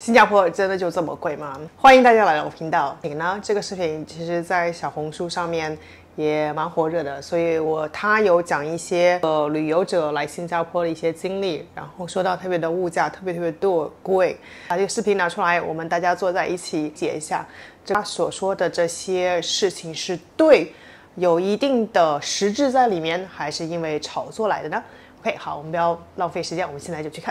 新加坡真的就这么贵吗？欢迎大家来到我频道。这个视频其实在小红书上面也蛮火热的，所以他有讲一些旅游者来新加坡的一些经历，然后说到特别的物价特别多贵，把这个视频拿出来，我们大家坐在一起解一下，他所说的这些事情是对，有一定的实质在里面，还是因为炒作来的呢？ OK， 好，我们不要浪费时间，我们现在就去看。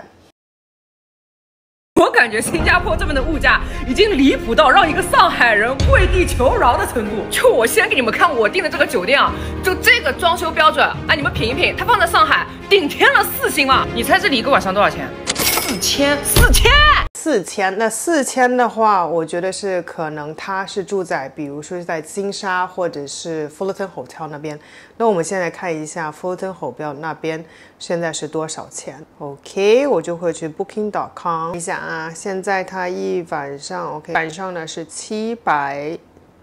我感觉新加坡这边的物价已经离谱到让一个上海人跪地求饶的程度。就我先给你们看我订的这个酒店啊，就这个装修标准，哎，你们品一品，它放在上海顶天了4星了。你猜这里一个晚上多少钱？4000。 那4000的话，我觉得是可能他是住在，比如说是在金沙或者是 Fullerton Hotel 那边。那我们现在看一下 Fullerton Hotel 那边现在是多少钱 ？OK， 我就会去 Booking.com 一下啊。现在它一晚上 OK， 晚上呢是742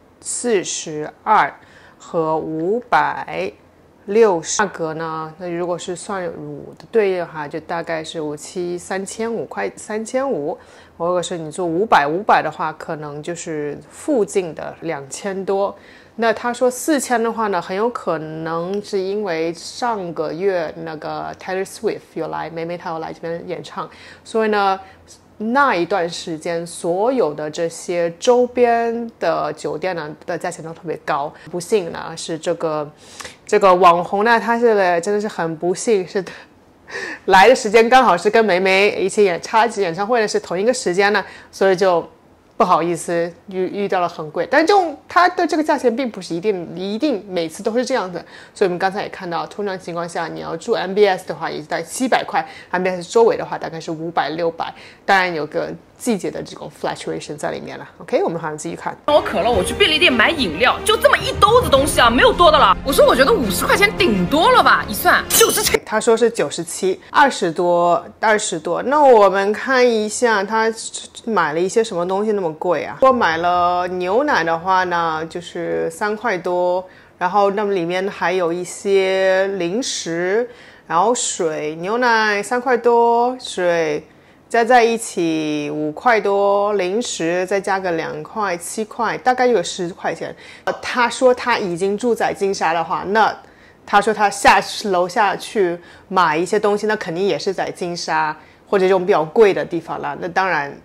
和560。价格呢？那如果是算5的对的话，就大概是3500块3500。如果是你做500的话，可能就是附近的2000多。那他说4000的话呢，很有可能是因为上个月那个 Taylor Swift 有来，梅她有来这边演唱，所以呢。那一段时间，所有的这些周边的酒店呢的价钱都特别高。不幸呢是这个网红呢，他是真的是很不幸，是来的时间刚好是跟梅一起插旗演唱会的是同一个时间呢，所以就不好意思遇到了很贵。但它的这个价钱并不是一定每次都是这样的，所以我们刚才也看到，通常情况下你要住 MBS 的话也是在700块 ，MBS 周围的话大概是500、600，当然有个季节的这种 fluctuation 在里面了。OK， 我们好像继续看。 我渴了，我去便利店买饮料，就这么一兜子东西啊，没有多的了。我说我觉得50块钱顶多了吧，一算97。 他说是97， 20多。那我们看一下他买了一些什么东西那么贵啊？如果买了牛奶的话呢，就是3块多，然后那么里面还有一些零食，然后水，牛奶3块多，水加在一起5块多，零食再加个2块7块，大概有10块钱。他说他已经住在金沙的话，那他说他楼下去买一些东西，那肯定也是在金沙或者这种比较贵的地方了。那当然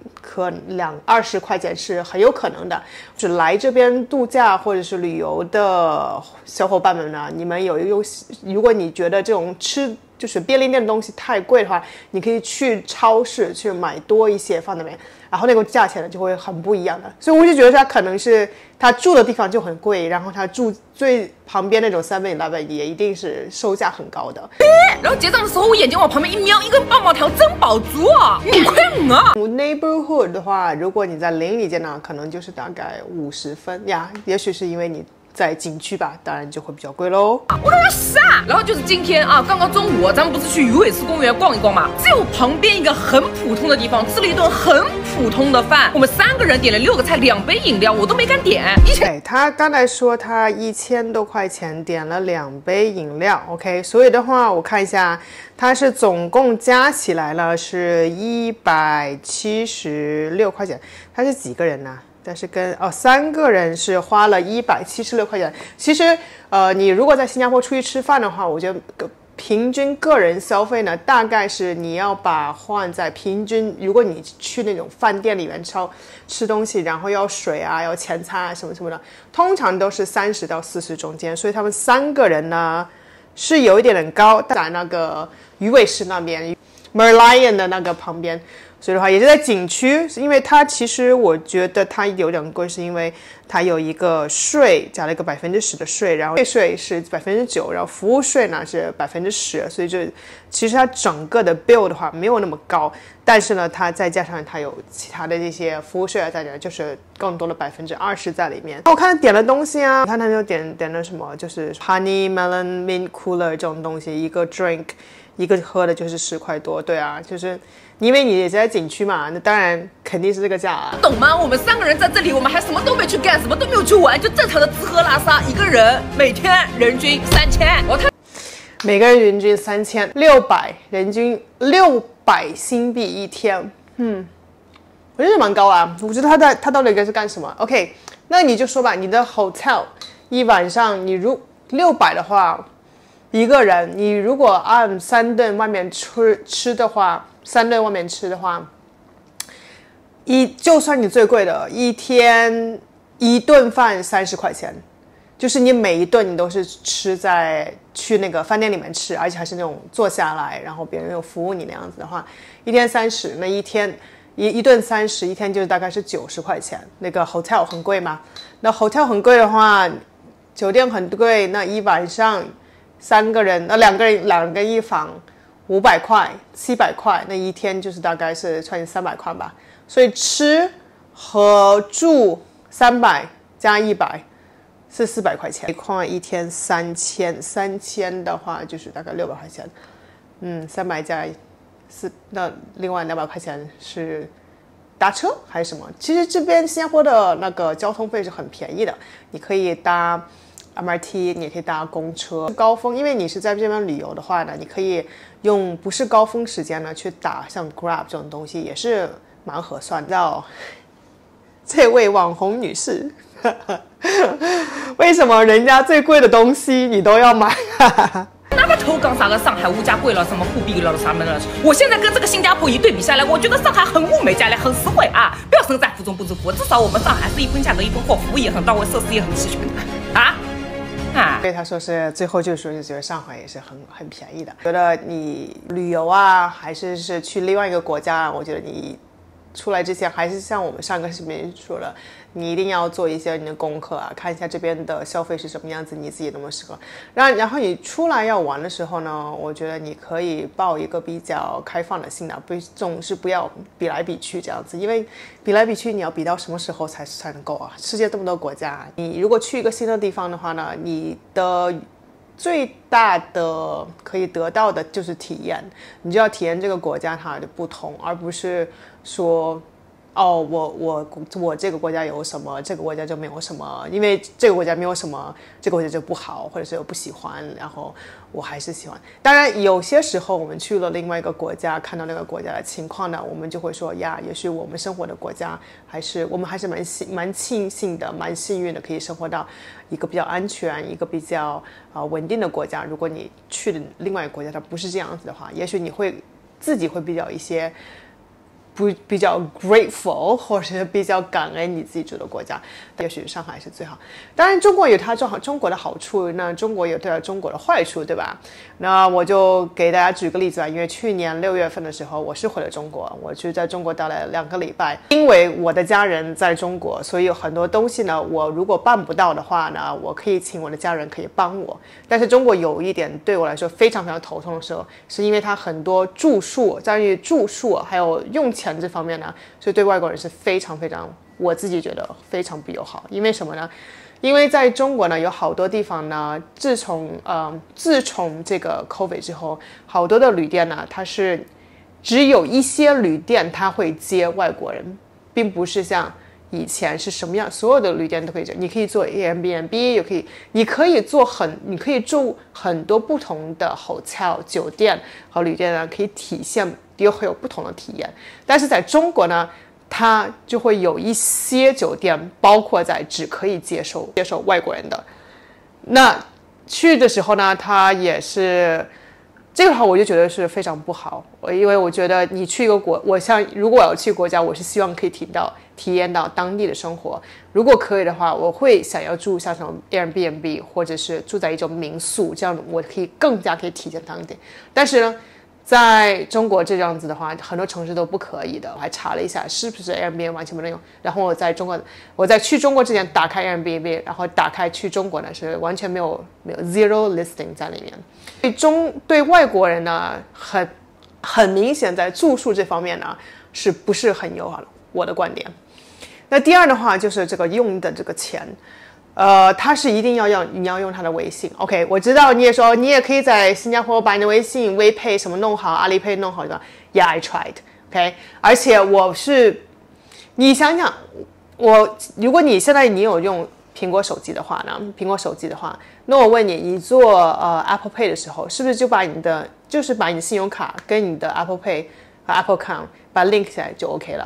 20块钱是很有可能的。就来这边度假或者是旅游的小伙伴们呢，你们如果你觉得这种就是便利店的东西太贵的话，你可以去超市去买多一些放那边，然后那个价钱呢就会很不一样的。所以我就觉得他可能是他住的地方就很贵，然后他住最旁边那种 7-Eleven 也一定是售价很高的。 然后结账的时候，我眼睛往旁边一瞄，一根棒棒糖珍宝珠啊，5块5啊。 Neighborhood 的话，如果你在邻里间呢，可能就是大概50分呀，也许是因为你在景区吧，当然就会比较贵喽。 我都要傻。然后就是今天啊，刚刚中午咱们不是去鱼尾狮公园逛一逛嘛？就旁边一个很普通的地方，吃了一顿很普通的饭。我们3个人点了6个菜，2杯饮料，我都没敢点。 他刚才说他1000多块钱点了2杯饮料 ，OK， 所以的话我看一下，他是总共加起来了是176块钱。他是几个人呢？但是3个人是花了176块钱。其实你如果在新加坡出去吃饭的话，我觉得平均个人消费呢，大概是你要换在平均，如果你去那种饭店里面吃东西，然后要水啊，要前餐啊什么什么的，通常都是30到40中间。所以他们3个人呢是有一点高，在那个鱼尾狮那边 Merlion 的那个旁边。所以的话也是在景区，因为它其实我觉得它有点贵，是因为它有一个税加了一个10%的税，然后税是9%，然后服务税呢是10%，所以就其实它整个的 bill 的话没有那么高，但是呢它再加上它有其他的这些服务税啊，再加就是更多的20%在里面。我看他点了东西啊，他那边点了什么，就是 honey melon mint cooler 这种东西，一个 drink。一个喝的就是10块多，对啊，就是因为你也在景区嘛，那当然肯定是这个价啊， 懂吗？我们3个人在这里，我们还什么都没去干，什么都没有去玩，就正常的吃喝拉撒，一个人每天人均3000， 每个人人均3600，人均600新币一天， 我觉得蛮高啊。我觉得他到底应该是干什么 ？OK， 那你就说吧，你的 hotel 一晚上你如600的话，一个人，你如果按3顿外面吃的话，3顿外面吃的话，就算你最贵的，一天1顿饭30块钱，就是你每一顿你都是去那个饭店里面吃，而且还是那种坐下来，然后别人有服务你那样子的话，一天30，那一天一顿30，一天就是大概是90块钱。那个 hotel 很贵吗？那 hotel 很贵的话，酒店很贵，那一晚上3个人，那2个人一房，500块700块，那一天就是大概是300块吧。所以吃和住300加100是400块钱，一天3000的话就是大概600块钱。300加4，那另外200块钱是搭车还是什么？其实这边新加坡的那个交通费是很便宜的，你可以搭MRT， 你也可以搭公车。高峰，因为你是在这边旅游的话呢，你可以用不是高峰时间呢去打像 Grab 这种东西，也是蛮合算的。这位网红女士，为什么人家最贵的东西你都要买？ 那个头讲啥个上海物价贵了，什么货币了啥么的？我现在跟这个新加坡一对比下来，我觉得上海很物美价廉，很实惠啊！不要身在福中不知福，至少我们上海是一分价格一分货，服务也很到位，设施也很齐全的啊。 所以他说是最后就说是觉得上海也是很便宜的。觉得你旅游啊，还是去另外一个国家，我觉得你出来之前还是像我们上个视频说的，你一定要做一些你的功课啊，看一下这边的消费是什么样子，你自己能不能适合。然后你出来要玩的时候呢，我觉得你可以抱一个比较开放的心啊，总是不要比来比去这样子，因为比来比去你要比到什么时候才能够啊？世界这么多国家，你如果去一个新的地方的话呢，你的最大的可以得到的就是体验，你就要体验这个国家它的不同，而不是说哦，我这个国家有什么，这个国家就没有什么，因为这个国家没有什么，这个国家就不好，或者是我不喜欢，然后我还是喜欢。当然，有些时候我们去了另外一个国家，看到那个国家的情况呢，我们就会说呀，也许我们生活的国家我们还是蛮庆幸的，蛮幸运的，可以生活到一个比较安全、一个比较稳定的国家。如果你去的另外一个国家它不是这样子的话，也许你自己会比较 grateful， 或者是比较感恩你自己住的国家，也许上海是最好。当然，中国有它中国的好处，那中国有它中国的坏处，对吧？那我就给大家举个例子吧。因为去年6月份的时候，我是回了中国，我就在中国待了2个礼拜。因为我的家人在中国，所以有很多东西呢，我如果办不到的话呢，我可以请我的家人可以帮我。但是中国有一点对我来说非常非常头痛的时候，是因为它很多在于住宿还有用钱这方面呢，所以对外国人是非常非常，我自己觉得非常不友好。因为什么呢？因为在中国呢，有好多地方呢，自从这个 COVID 之后，好多的旅店呢，它是只有一些旅店它会接外国人，并不是像以前是什么样，所有的旅店都可以接。你可以做 Airbnb， 你可以住很多不同的 hotel 酒店和旅店呢，可以体现会有不同的体验。但是在中国呢，它就会有一些酒店包括在只可以接受外国人的。那去的时候呢，它也是这个话，我就觉得是非常不好。因为我觉得你去一个如果我要去国家，我是希望可以体验到当地的生活。如果可以的话，我会想要住像什么 Airbnb， 或者是住在一种民宿，这样我更加可以体验当地。但是呢，在中国这样子的话，很多城市都不可以的。我还查了一下，是不是 Airbnb 完全不能用。然后我在去中国之前打开 Airbnb， 然后打开去中国呢，是完全没有 zero listing 在里面。对外国人呢，很明显在住宿这方面呢，是不是很友好的？我的观点。那第二的话就是这个用的这个钱。他是一定你要用他的微信 ，OK？ 我知道你也说你也可以在新加坡把你的微信、微配什么弄好，阿里配弄好的 ，Yeah, I tried, OK？ 而且你想想，如果你现在有用苹果手机的话呢，那我问你，你做Apple Pay 的时候，是不是就把你的信用卡跟你的 Apple Pay 和 Apple Account 把 link 起来就 OK 了？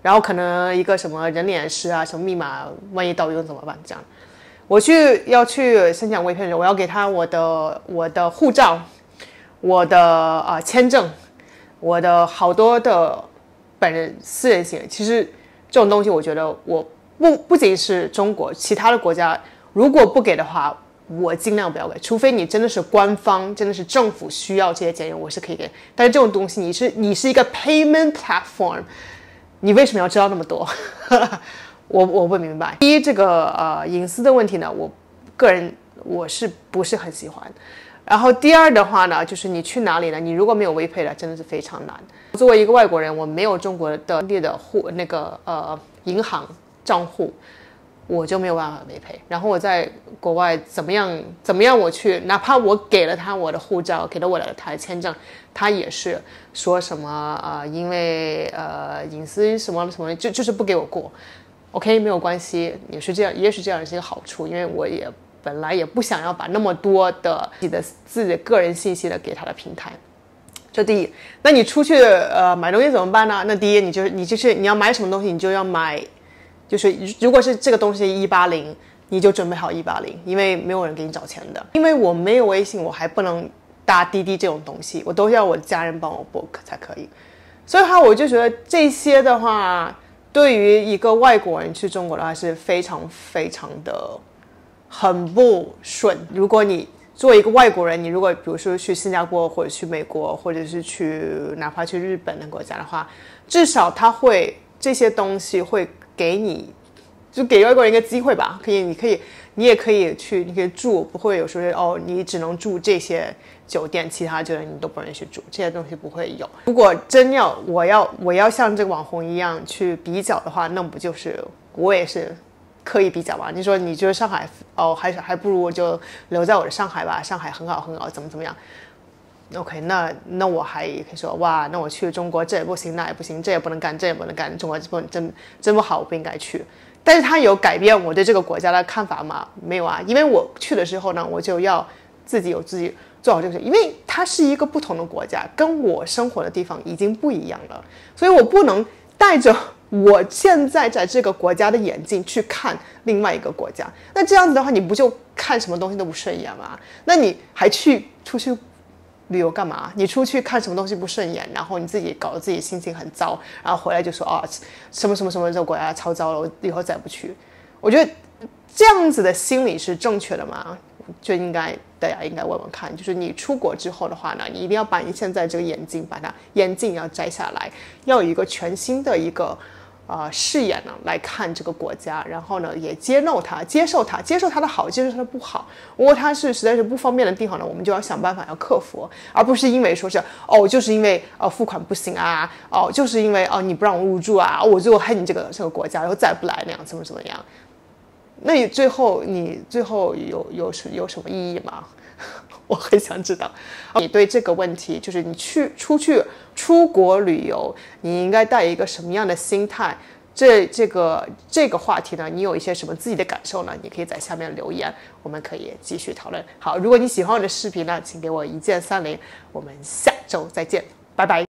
然后可能一个什么人脸识啊，什么密码，万一盗用怎么办？这样，我要去申请微配的时候，我要给他我的护照，我的签证，我的好多的本人私人行为。其实这种东西，我觉得我不仅是中国，其他的国家如果不给的话，我尽量不要给，除非你真的是官方，真的是政府需要这些检验，我是可以给。但是这种东西，你是一个 payment platform。你为什么要知道那么多？我不明白。第一，这个隐私的问题呢，我个人我是不是很喜欢。然后第二的话呢，就是你去哪里呢？你如果没有微配的，真的是非常难。作为一个外国人，我没有中国的当地的银行账户，我就没有办法微配。然后我在国外怎么样我去，哪怕我给了他我的护照，给了我的台签证，他也是说什么因为隐私什么什么，就是不给我过。OK， 没有关系，也是这样是一个好处，因为我也本来也不想要把那么多的自己的个人信息的给他的平台。这第一。那你出去买东西怎么办呢？那第一，你要买什么东西，你就要买，就是如果是这个东西180，你就准备好180，因为没有人给你找钱的。因为我没有微信，我还不能搭滴滴这种东西，我都要我家人帮我 book 才可以。所以的话，我就觉得这些的话，对于一个外国人去中国的话是非常非常的很不顺。如果你作为一个外国人，你如果比如说去新加坡或者去美国，或者是哪怕去日本的国家的话，至少这些东西会给你，就给外国人一个机会吧。你也可以去，你可以住，不会有说你只能住这些酒店，其他酒店你都不允许住，这些东西不会有。如果真我要像这个网红一样去比较的话，那不就是我也是可以比较吧？你说你觉得上海还不如我就留在我的上海吧，上海很好很好，怎么样 ？OK， 那我还可以说哇，那我去中国这也不行那也不行，这也不能干这也不能干，中国真不好，我不应该去。但是他有改变我对这个国家的看法吗？没有啊，因为我去的时候呢，我就要自己做好这个事，因为它是一个不同的国家，跟我生活的地方已经不一样了，所以我不能带着我现在在这个国家的眼镜去看另外一个国家。那这样子的话，你不就看什么东西都不顺眼吗？那你还出去旅游干嘛？你出去看什么东西不顺眼，然后你自己搞得自己心情很糟，然后回来就说什么这个国家超糟了，我以后再不去。我觉得这样子的心理是正确的吗？就大家应该问问看，就是你出国之后的话呢，你一定要把你现在这个眼镜要摘下来，要有一个全新的一个视野呢来看这个国家，然后呢也接受它的好，接受它的不好。如果它是实在是不方便的地方呢，我们就要想办法要克服，而不是因为说是就是因为付款不行啊，就是因为你不让我入住啊，我就恨你这个国家，然后再不来那样怎么样。那你最后有什么意义吗？我很想知道。你对这个问题，就是你出国旅游，你应该带一个什么样的心态？这个话题呢，你有一些什么自己的感受呢？你可以在下面留言，我们可以继续讨论。好，如果你喜欢我的视频呢，请给我1键30，我们下周再见，拜拜。